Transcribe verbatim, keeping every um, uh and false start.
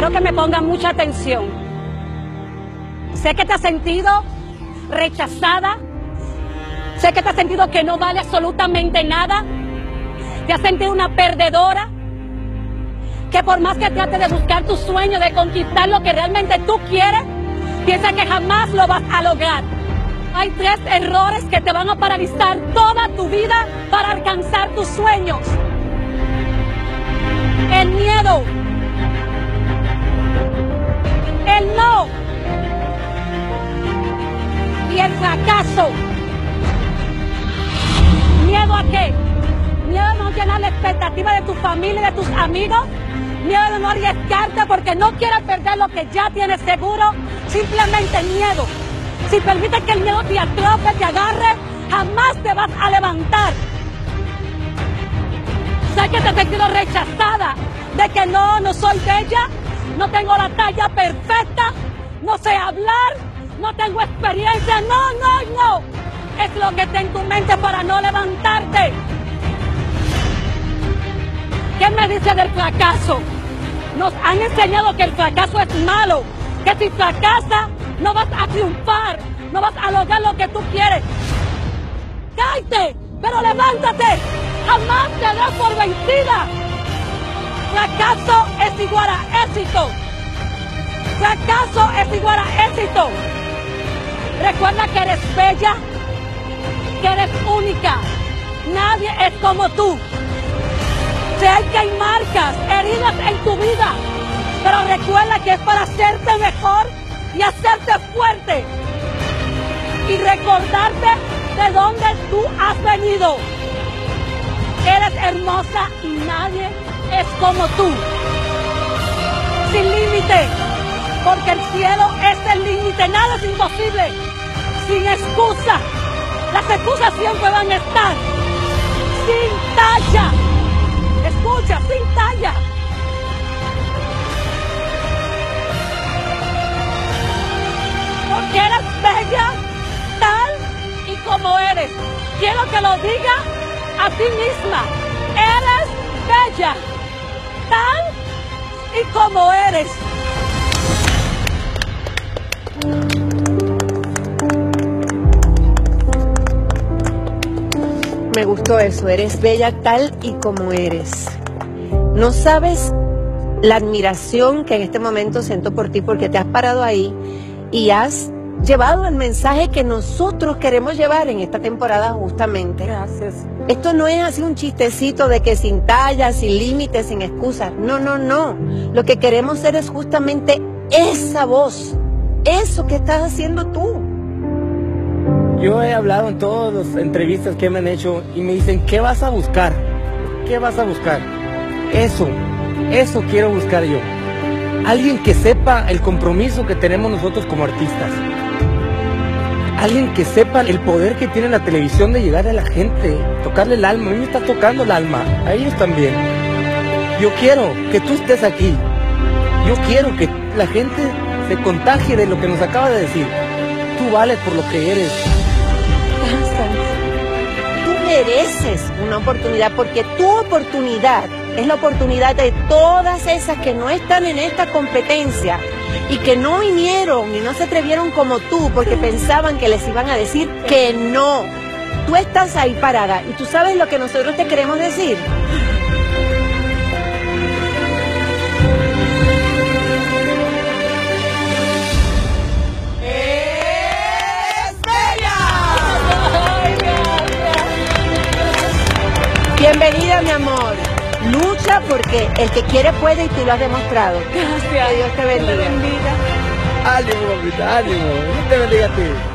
Quiero que me pongan mucha atención. Sé que te has sentido rechazada. Sé que te has sentido que no vale absolutamente nada. Te has sentido una perdedora. Que por más que trates de buscar tu sueño, de conquistar lo que realmente tú quieres, piensas que jamás lo vas a lograr. Hay tres errores que te van a paralizar toda tu vida para alcanzar tus sueños. El miedo. El no. Y el fracaso. ¿Miedo a qué? Miedo a no llenar la expectativa de tu familia y de tus amigos. Miedo a no arriesgarte porque no quieres perder lo que ya tienes seguro. Simplemente miedo. Si permites que el miedo te atrope, te agarre, jamás te vas a levantar. Sé que te has sentido rechazada, de que no, no soy bella, no tengo la talla perfecta, no sé hablar, no tengo experiencia. No, no, no. Es lo que está en tu mente para no levantarte. ¿Qué me dice del fracaso? Nos han enseñado que el fracaso es malo, que si fracasas no vas a triunfar, no vas a lograr lo que tú quieres. ¡Cállate! ¡Pero levántate! ¡Jamás te des por vencida! Fracaso es igual a éxito. Fracaso es igual a éxito. Recuerda que eres bella, que eres única. Nadie es como tú. Sé que hay marcas, heridas en tu vida, pero recuerda que es para hacerte mejor y hacerte fuerte y recordarte de dónde tú has venido. Eres hermosa y nadie es como tú. Sin límite, porque el cielo es el límite, nada es imposible. Sin excusa, las excusas siempre van a estar. Sin talla, escucha, sin talla. Porque eres bella, tal y como eres. Quiero que lo digas a ti misma. Eres bella, tal y como eres. Me gustó eso, eres bella tal y como eres. No sabes la admiración que en este momento siento por ti, porque te has parado ahí y has llevado el mensaje que nosotros queremos llevar en esta temporada justamente. Gracias. Esto no es así un chistecito de que sin talla, sin límites, sin excusas. No, no, no. Lo que queremos ser es justamente esa voz, eso que estás haciendo tú. Yo he hablado en todas las entrevistas que me han hecho y me dicen, ¿qué vas a buscar? ¿Qué vas a buscar? Eso, eso quiero buscar yo. Alguien que sepa el compromiso que tenemos nosotros como artistas. Alguien que sepa el poder que tiene la televisión de llegar a la gente, tocarle el alma. A mí me está tocando el alma, a ellos también. Yo quiero que tú estés aquí. Yo quiero que la gente se contagie de lo que nos acaba de decir. Tú vales por lo que eres. Tú mereces una oportunidad, porque tu oportunidad es la oportunidad de todas esas que no están en esta competencia y que no vinieron y no se atrevieron como tú porque pensaban que les iban a decir que no. Tú estás ahí parada y tú sabes lo que nosotros te queremos decir. Bienvenida, mi amor. Lucha porque el que quiere puede y tú lo has demostrado. Gracias. Que Dios te bendiga. Dios te bendiga. Ánimo, mamita, ánimo. Dios te bendiga a ti.